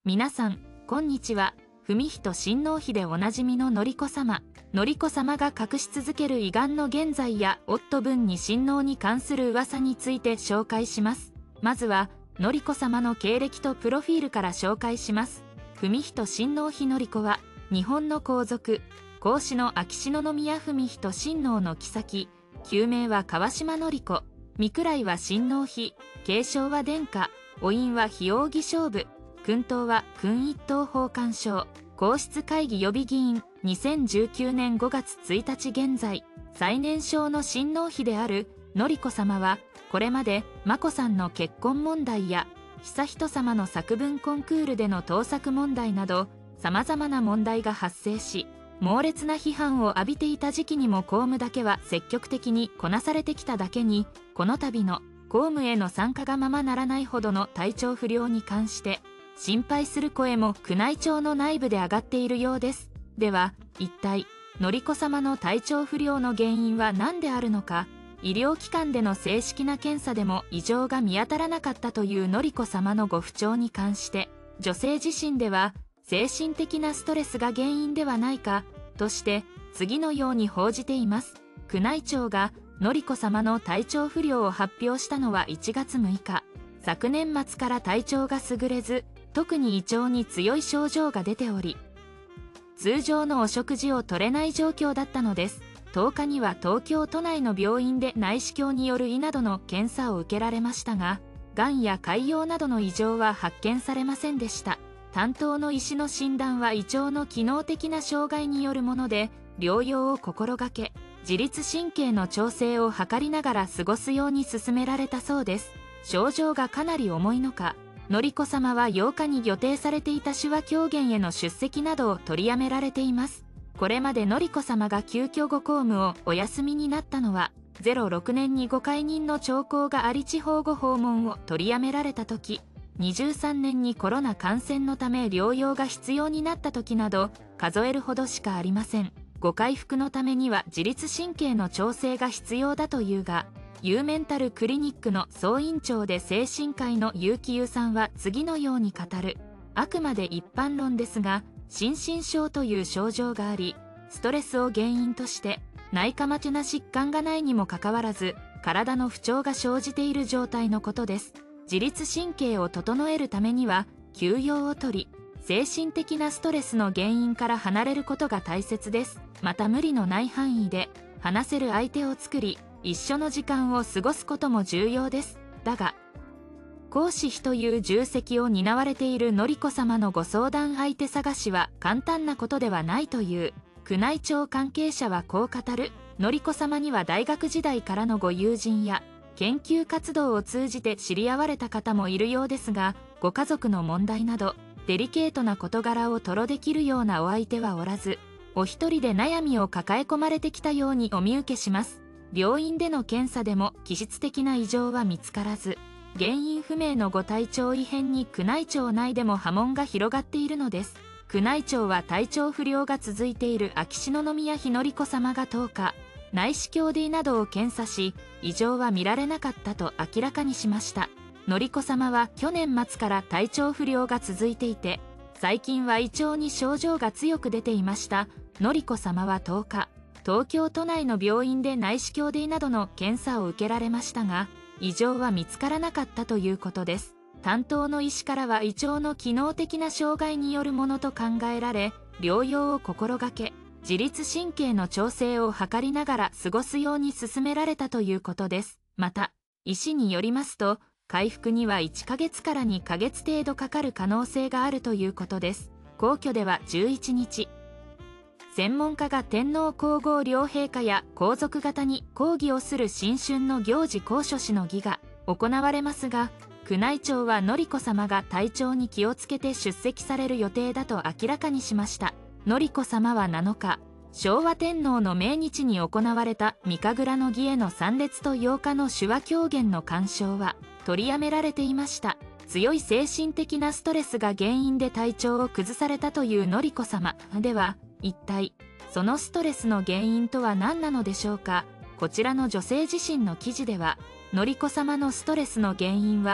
皆さん、こんにちは。文仁親王妃でおなじみの典子様。典子様が隠し続ける胃がんの現在や夫文仁親王に関する噂について紹介します。まずは、典子様の経歴とプロフィールから紹介します。文仁親王妃典子は、日本の皇族、皇嗣の秋篠宮文仁親王の后、旧名は川島典子、御位は親王妃、継承は殿下、お院は非王義勝負、勲当は勲一等宝冠章、皇室会議予備議員、2019年5月1日現在、最年少の親王妃である典子様は、これまで眞子さんの結婚問題や、悠仁さまの作文コンクールでの盗作問題など、様々な問題が発生し、猛烈な批判を浴びていた時期にも公務だけは積極的にこなされてきただけに、この度の公務への参加がままならないほどの体調不良に関して、心配する声も宮内庁の内部で上がっているようです。では、一体、典子様の体調不良の原因は何であるのか、医療機関での正式な検査でも異常が見当たらなかったという典子様のご不調に関して、女性自身では、精神的なストレスが原因ではないか、として、次のように報じています。宮内庁が、典子様の体調不良を発表したのは1月6日。昨年末から体調が優れず、特に胃腸に強い症状が出ており、通常のお食事を取れない状況だったのです。10日には東京都内の病院で内視鏡による胃などの検査を受けられましたが、がんや潰瘍などの異常は発見されませんでした。担当の医師の診断は胃腸の機能的な障害によるもので、療養を心がけ、自律神経の調整を図りながら過ごすように勧められたそうです。症状がかなり重いのか、典子様は8日に予定されていた手話狂言への出席などを取りやめられています。これまで典子様が急遽ご公務をお休みになったのは、06年にご解任の兆候があり地方ご訪問を取りやめられた時、23年にコロナ感染のため療養が必要になった時など、数えるほどしかありません。ご回復のためには自律神経の調整が必要だというが、ユーメンタルクリニックの総院長で精神科医の結城優さんは次のように語る。あくまで一般論ですが、心身症という症状があり、ストレスを原因として、内科的な疾患がないにもかかわらず、体の不調が生じている状態のことです。自律神経を整えるためには、休養をとり、精神的なストレスの原因から離れることが大切です。また無理のない範囲で、話せる相手を作り、一緒の時間を過ごすことも重要です。だが、皇嗣妃という重責を担われている典子様のご相談相手探しは簡単なことではないという。宮内庁関係者はこう語る。典子様には大学時代からのご友人や、研究活動を通じて知り合われた方もいるようですが、ご家族の問題など、デリケートな事柄を吐露できるようなお相手はおらず、お一人で悩みを抱え込まれてきたようにお見受けします。病院での検査でも気質的な異常は見つからず、原因不明のご体調異変に宮内庁内でも波紋が広がっているのです。宮内庁は体調不良が続いている秋篠宮妃典子様が10日、内視鏡で胃などを検査し、異常は見られなかったと明らかにしました。典子様は去年末から体調不良が続いていて、最近は胃腸に症状が強く出ていました。典子様は10日、東京都内の病院で内視鏡で胃などの検査を受けられましたが、異常は見つからなかったということです。担当の医師からは胃腸の機能的な障害によるものと考えられ、療養を心がけ、自律神経の調整を図りながら過ごすように勧められたということです。また、医師によりますと、回復には1ヶ月から2ヶ月程度かかる可能性があるということです。皇居では11日、専門家が天皇皇后両陛下や皇族方に講義をする新春の行事講書師の儀が行われますが、宮内庁は典子様が体調に気をつけて出席される予定だと明らかにしました。典子様は7日、昭和天皇の命日に行われた御神楽の儀への参列と8日の手話狂言の鑑賞は取りやめられていました。強い精神的なストレスが原因で体調を崩されたという典子様では、一体そのストレスの原因とは何なのでしょうか。こちらの女性自身の記事では、典子様のストレスの原因は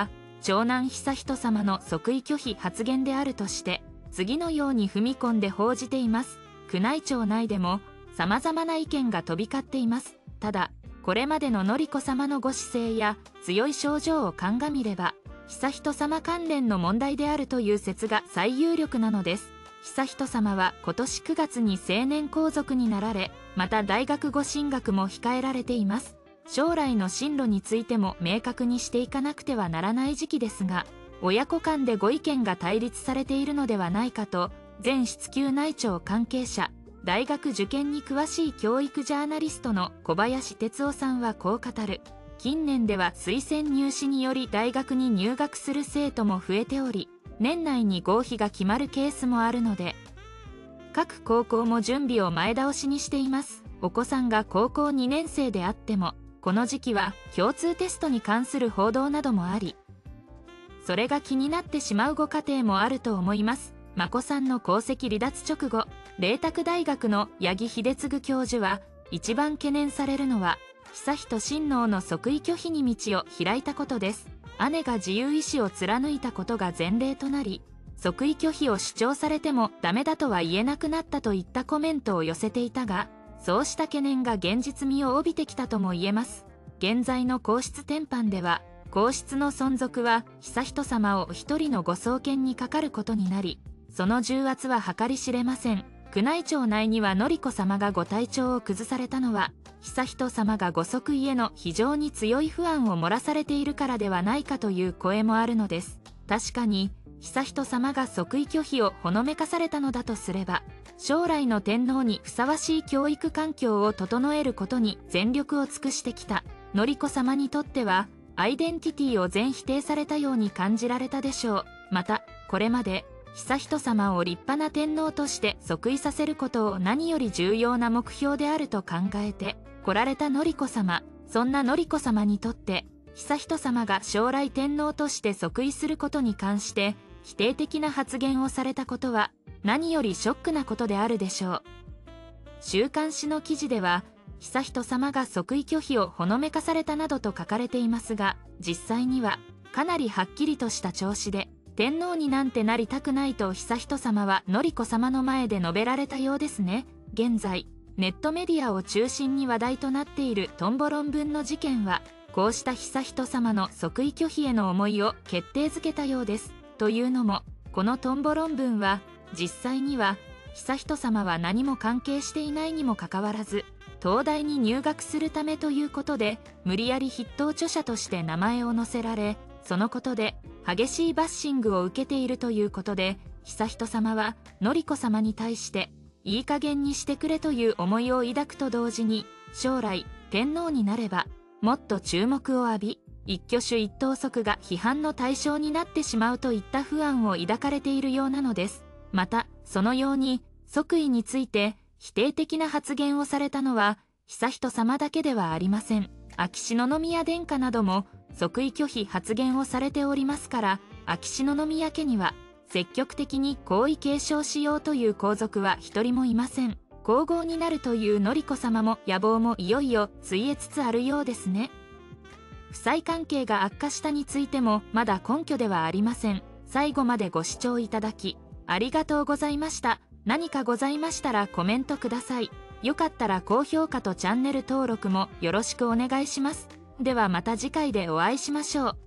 長男悠仁さまの即位拒否発言であるとして、次のように踏み込んで報じています。宮内庁内でも様々な意見が飛び交っています。ただ、これまでの典子さまのご姿勢や強い症状を鑑みれば、悠仁さま関連の問題であるという説が最有力なのです。悠仁さまは今年9月に成年皇族になられ、また大学ご進学も控えられています。将来の進路についても明確にしていかなくてはならない時期ですが、親子間でご意見が対立されているのではないかと、前出級内調関係者、大学受験に詳しい教育ジャーナリストの小林哲夫さんはこう語る。近年では推薦入試により大学に入学する生徒も増えており、年内に合否が決まるケースもあるので、各高校も準備を前倒しにしています。お子さんが高校2年生であっても、この時期は共通テストに関する報道などもあり、それが気になってしまうご家庭もあると思います。眞子さんの皇籍離脱直後、麗澤大学の八木秀次教授は、一番懸念されるのは、悠仁親王の即位拒否に道を開いたことです。姉が自由意志を貫いたことが前例となり、即位拒否を主張されてもダメだとは言えなくなったといったコメントを寄せていたが、そうした懸念が現実味を帯びてきたとも言えます。現在の皇室典範では、皇室の存続は悠仁さまを一人のご創建にかかることになり、その重圧は計り知れません。宮内庁内には典子さまがご体調を崩されたのは、悠仁さまがご即位への非常に強い不安を漏らされているからではないかという声もあるのです。確かに、悠仁さまが即位拒否をほのめかされたのだとすれば、将来の天皇にふさわしい教育環境を整えることに全力を尽くしてきた典子さまにとっては、アイデンティティを全否定されたように感じられたでしょう。また、これまで、悠仁さまを立派な天皇として即位させることを何より重要な目標であると考えて来られた典子さま。そんな典子さまにとって悠仁さまが将来天皇として即位することに関して否定的な発言をされたことは何よりショックなことであるでしょう。週刊誌の記事では悠仁さまが即位拒否をほのめかされたなどと書かれていますが、実際にはかなりはっきりとした調子で、天皇になんてなりたくないと悠仁さまは典子さまの前で述べられたようですね。現在、ネットメディアを中心に話題となっているトンボ論文の事件は、こうした悠仁さまの即位拒否への思いを決定づけたようです。というのも、このトンボ論文は、実際には、悠仁さまは何も関係していないにもかかわらず、東大に入学するためということで、無理やり筆頭著者として名前を載せられ、そのことで激しいバッシングを受けているということで、悠仁さまは典子さまに対していい加減にしてくれという思いを抱くと同時に、将来天皇になればもっと注目を浴び、一挙手一投足が批判の対象になってしまうといった不安を抱かれているようなのです。またそのように即位について否定的な発言をされたのは悠仁さまだけではありません。秋篠宮殿下なども即位拒否発言をされておりますから、秋篠宮家には積極的に皇位継承しようという皇族は一人もいません。皇后になるという典子さまも野望もいよいよついえつつあるようですね。夫妻関係が悪化したについてもまだ根拠ではありません。最後までご視聴いただきありがとうございました。何かございましたらコメントください。よかったら高評価とチャンネル登録もよろしくお願いします。ではまた次回でお会いしましょう。